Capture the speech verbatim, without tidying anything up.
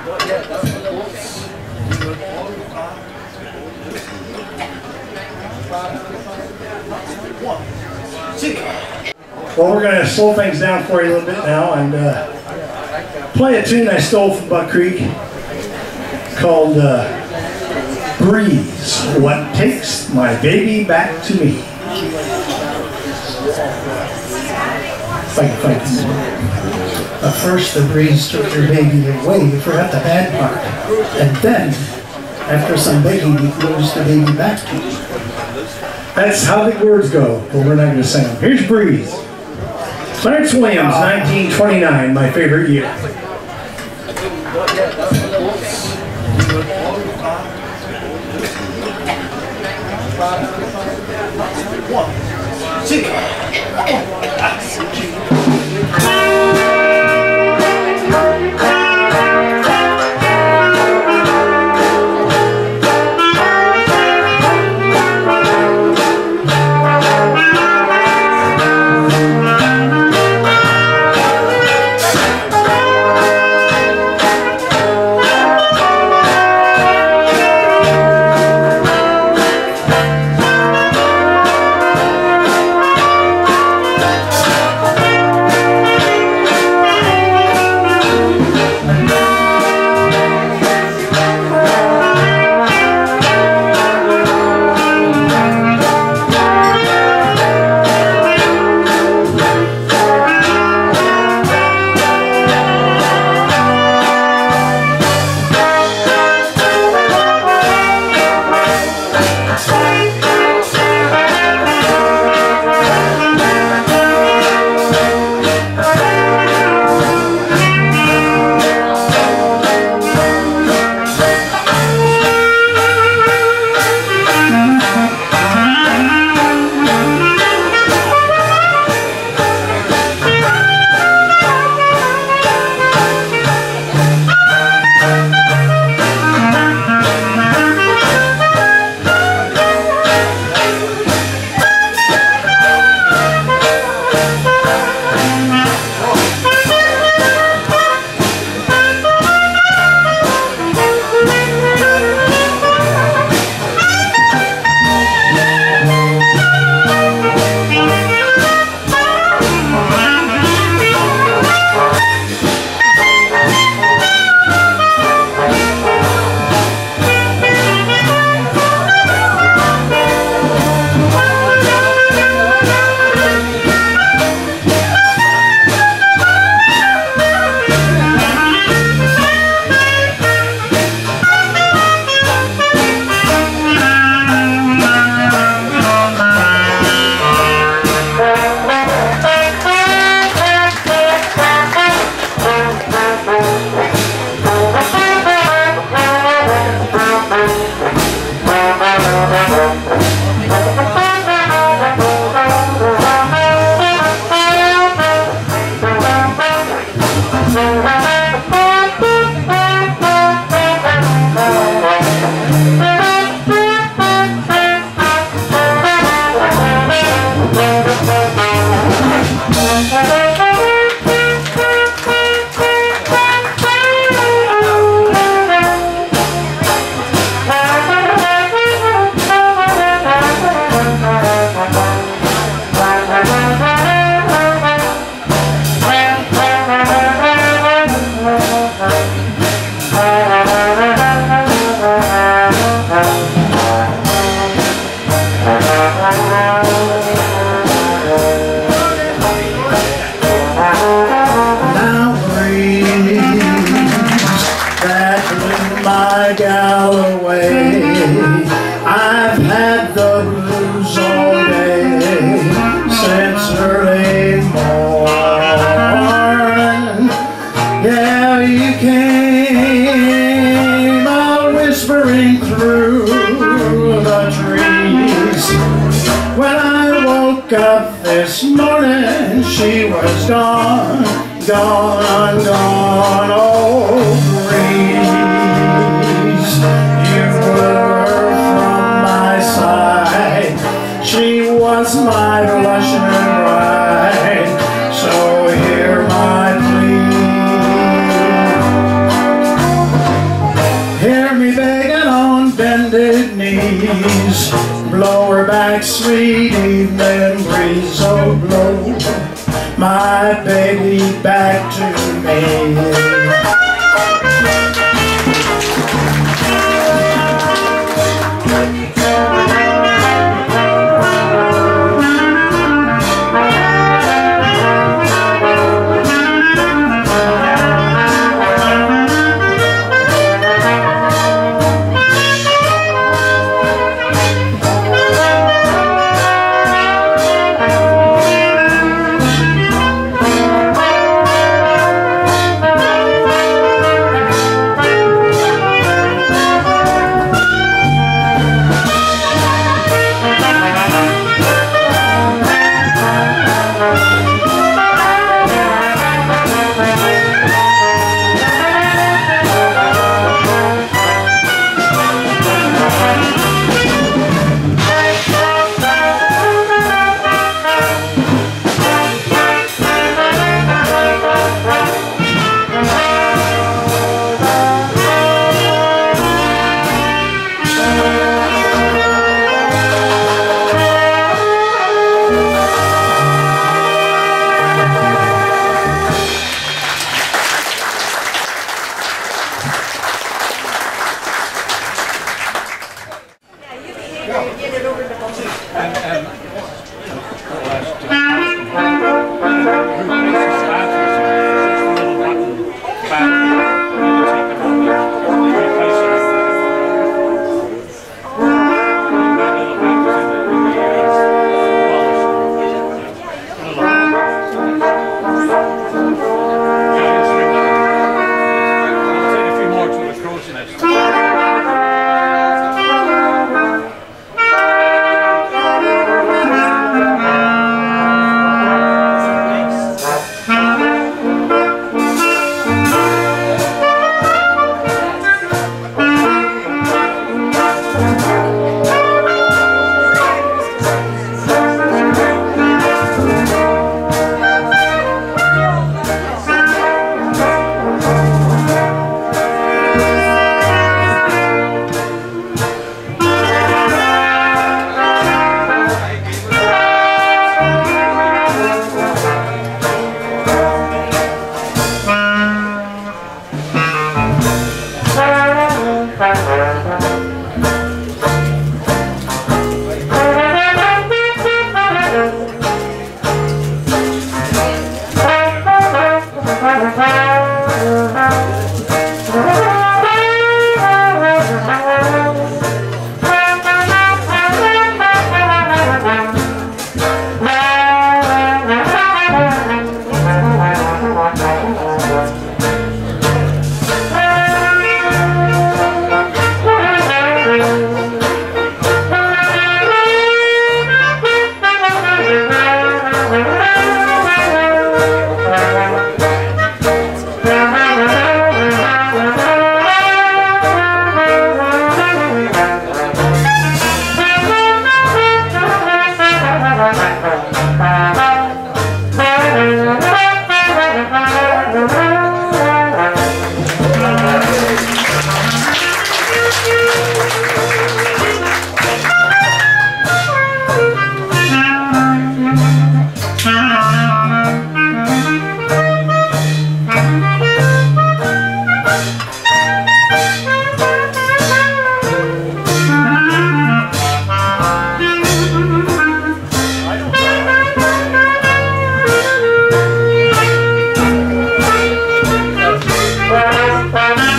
Well, we're going to slow things down for you a little bit now and uh, play a tune I stole from Buck Creek called uh, Breeze, What Takes My Baby Back to Me. Fight, fight. But first the breeze took your baby away, you forgot the bad part. And then, after some begging, he lose the baby back to you. That's how the words go, but we're not going to sing them. Here's Breeze. Clarence Williams, nineteen twenty-nine, my favorite year. One, two, this morning she was gone, gone, gone, oh breeze, you were from my side, she was my blushing bride, so hear my plea, breeze, blow her back, sweet evening breeze, oh blow my baby back to me. Bye.